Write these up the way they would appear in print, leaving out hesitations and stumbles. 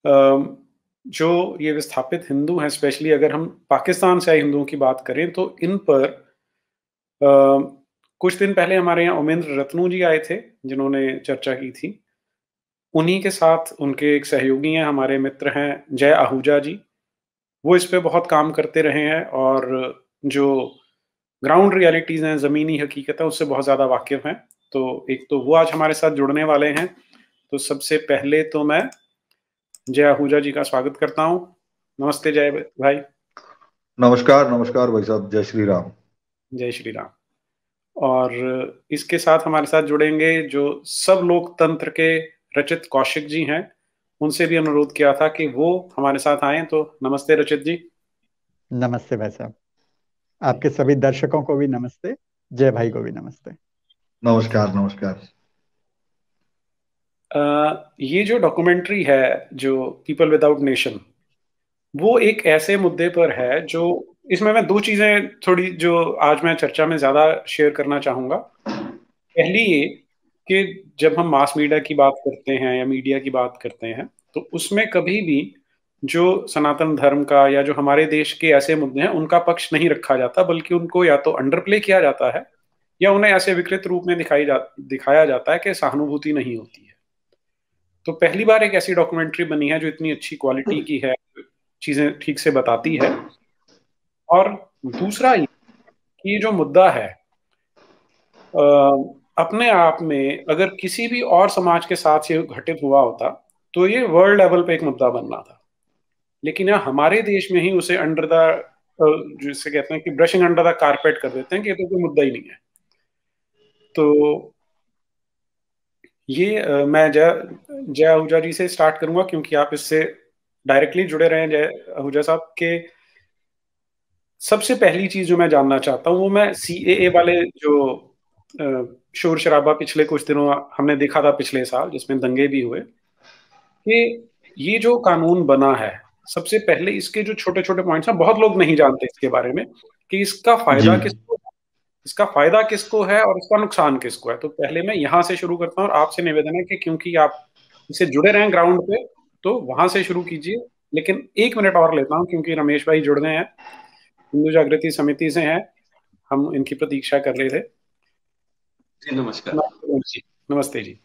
जो ये विस्थापित हिंदू हैं, स्पेशली अगर हम पाकिस्तान से आए हिंदुओं की बात करें, तो इन पर अ, कुछ दिन पहले हमारे यहाँ उमेंद्र रत्नू जी आए थे, जिन्होंने चर्चा की थी। उन्हीं के साथ उनके एक सहयोगी हैं, हमारे मित्र हैं जय आहूजा जी। वो इस पे बहुत काम करते रहे हैं और जो ग्राउंड रियलिटीज़ हैं, ज़मीनी हकीकत है, उससे बहुत ज़्यादा वाकिफ़ हैं। तो एक तो वो आज हमारे साथ जुड़ने वाले हैं। तो सबसे पहले तो मैं जय आहूजा जी का स्वागत करता हूँ। नमस्ते जय भाई। नमस्कार नमस्कार भाई साहब, जय श्री राम। जय श्री राम। और इसके साथ हमारे साथ जुड़ेंगे जो सब लोकतंत्र के रचित कौशिक जी हैं। उनसे भी अनुरोध किया था कि वो हमारे साथ आएँ, तो नमस्ते रचित जी। नमस्ते भाई साहब, आपके सभी दर्शकों को भी नमस्ते, जय भाई को भी नमस्ते। नमस्कार नमस्कार। ये जो डॉक्यूमेंट्री है, जो पीपल विदाउट नेशन, वो एक ऐसे मुद्दे पर है जो इसमें मैं 2 चीज़ें थोड़ी जो आज मैं चर्चा में ज़्यादा शेयर करना चाहूँगा। पहली ये कि जब हम मास मीडिया की बात करते हैं या मीडिया की बात करते हैं, तो उसमें कभी भी जो सनातन धर्म का या जो हमारे देश के ऐसे मुद्दे हैं, उनका पक्ष नहीं रखा जाता, बल्कि उनको या तो अंडर प्ले किया जाता है या उन्हें ऐसे विकृत रूप में दिखाया जाता है कि सहानुभूति नहीं होती है। तो पहली बार एक ऐसी डॉक्यूमेंट्री बनी है जो इतनी अच्छी क्वालिटी की है, चीज़ें ठीक से बताती है। और दूसरा ये कि ये जो मुद्दा है, अपने आप में अगर किसी भी और समाज के साथ ये घटित हुआ होता, तो ये वर्ल्ड लेवल पे एक मुद्दा बनना था। लेकिन यहाँ हमारे देश में ही उसे अंडर द जिसे कहते हैं कि ब्रशिंग अंडर द कारपेट कर देते हैं कि ये तो कोई मुद्दा ही नहीं है। तो ये मैं जय आहूजा जी से स्टार्ट करूंगा, क्योंकि आप इससे डायरेक्टली जुड़े रहे हैं जय आहूजा साहब के। सबसे पहली चीज जो मैं जानना चाहता हूँ, वो मैं सीएए वाले जो शोर शराबा पिछले कुछ दिनों हमने देखा था पिछले साल, जिसमें दंगे भी हुए, कि ये जो कानून बना है, सबसे पहले इसके जो छोटे छोटे पॉइंट्स हैं, बहुत लोग नहीं जानते इसके बारे में कि इसका फायदा किसको है और इसका नुकसान किसको है। तो पहले मैं यहाँ से शुरू करता हूँ और आपसे निवेदन है कि क्योंकि आप इससे जुड़े रहे हैं ग्राउंड पे, तो वहां से शुरू कीजिए। लेकिन 1 मिनट और लेता हूँ, क्योंकि रमेश भाई जुड़ गए हैं, हिंदू जागृति समिति से हैं, हम इनकी प्रतीक्षा कर रहे थे। जी नमस्कार। नमस्ते जी।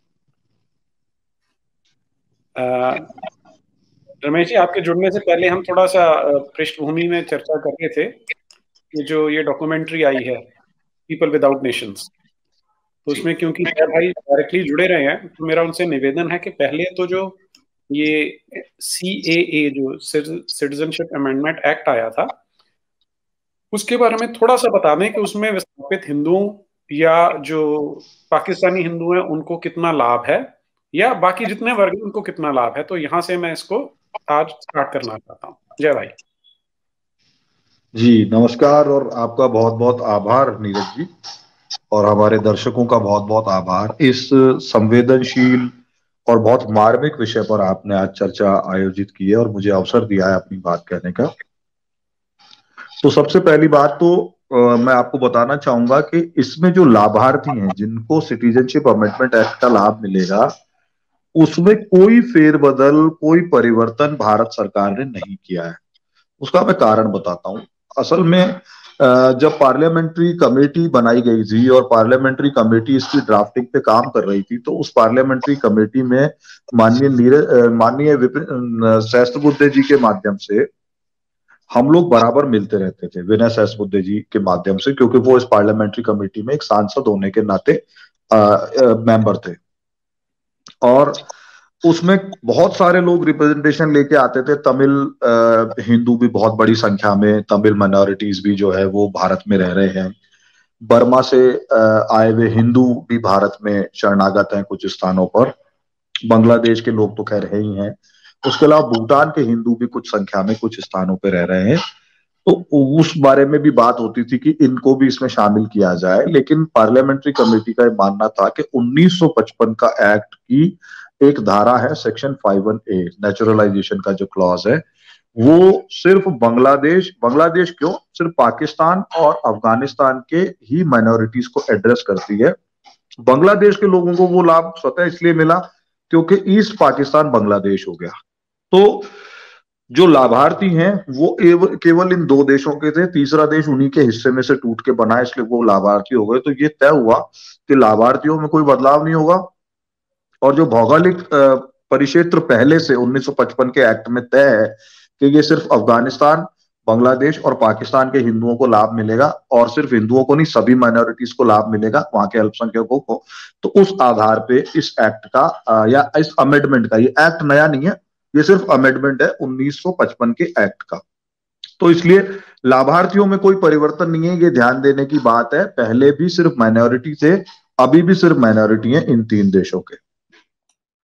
रमेश जी, आपके जुड़ने से पहले हम थोड़ा सा पृष्ठभूमि में चर्चा कर रहे थे कि जो ये डॉक्यूमेंट्री आई है पीपल विदाउट नेशंस, तो उसमें क्योंकि जय भाई डायरेक्टली जुड़े रहे हैं, तो मेरा उनसे निवेदन है कि पहले तो जो ये सीएए जो सिटीजनशिप अमेंडमेंट एक्ट आया था, उसके बारे में थोड़ा सा बता दें कि उसमें विस्थापित हिंदुओं या जो पाकिस्तानी हिंदू हैं उनको कितना लाभ है, या बाकी जितने वर्ग हैं उनको कितना लाभ है। तो यहाँ से मैं इसको आज स्टार्ट करना चाहता हूँ। जय भाई। जी नमस्कार, और आपका बहुत बहुत आभार नीरज जी, और हमारे दर्शकों का बहुत बहुत आभार। इस संवेदनशील और बहुत मार्मिक विषय पर आपने आज चर्चा आयोजित की है और मुझे अवसर दिया है अपनी बात कहने का। तो सबसे पहली बात तो मैं आपको बताना चाहूंगा कि इसमें जो लाभार्थी हैं, जिनको सिटीजनशिप अमेंडमेंट एक्ट का लाभ मिलेगा, उसमें कोई फेरबदल, कोई परिवर्तन भारत सरकार ने नहीं किया है। उसका मैं कारण बताता हूं। असल में जब पार्लियामेंट्री कमेटी बनाई गई थी और पार्लियामेंट्री कमेटी इसकी ड्राफ्टिंग पे काम कर रही थी, तो उस पार्लियामेंट्री कमेटी में माननीय सहस्त्रबुद्धे जी के माध्यम से हम लोग बराबर मिलते रहते थे, विनय सहस्त्रबुद्धे जी के माध्यम से, क्योंकि वो इस पार्लियामेंट्री कमेटी में एक सांसद होने के नाते मेंबर थे। और उसमें बहुत सारे लोग रिप्रेजेंटेशन लेके आते थे। तमिल हिंदू भी बहुत बड़ी संख्या में, तमिल माइनॉरिटीज भी जो है वो भारत में रह रहे हैं। बर्मा से आए हुए हिंदू भी भारत में शरणागत हैं कुछ स्थानों पर। बांग्लादेश के लोग तो खैर है ही हैं। उसके अलावा भूटान के हिंदू भी कुछ संख्या में कुछ स्थानों पर रह रहे हैं। तो उस बारे में भी बात होती थी कि इनको भी इसमें शामिल किया जाए, लेकिन पार्लियामेंट्री कमेटी का मानना था कि 1955 का एक्ट की एक धारा है, सेक्शन 51A, नेचुरलाइजेशन का जो क्लॉज है, वो सिर्फ बांग्लादेश क्यों, सिर्फ पाकिस्तान और अफगानिस्तान के ही माइनॉरिटीज को एड्रेस करती है। बांग्लादेश के लोगों को वो लाभ स्वतः इसलिए मिला क्योंकि ईस्ट पाकिस्तान बांग्लादेश हो गया। तो जो लाभार्थी हैं वो केवल इन 2 देशों के थे, तीसरा देश उन्हीं के हिस्से में से टूट के बना, इसलिए वो लाभार्थी हो गए। तो ये तय हुआ कि लाभार्थियों में कोई बदलाव नहीं होगा, और जो भौगोलिक परिक्षेत्र पहले से 1955 के एक्ट में तय है कि ये सिर्फ अफगानिस्तान, बांग्लादेश और पाकिस्तान के हिंदुओं को लाभ मिलेगा, और सिर्फ हिंदुओं को नहीं, सभी माइनॉरिटीज को लाभ मिलेगा, वहां के अल्पसंख्यकों को। तो उस आधार पे इस एक्ट का या इस अमेंडमेंट का, ये एक्ट नया नहीं है, ये सिर्फ अमेंडमेंट है 1955 के एक्ट का। तो इसलिए लाभार्थियों में कोई परिवर्तन नहीं है, ये ध्यान देने की बात है। पहले भी सिर्फ माइनॉरिटी थे, अभी भी सिर्फ माइनॉरिटी है इन 3 देशों के।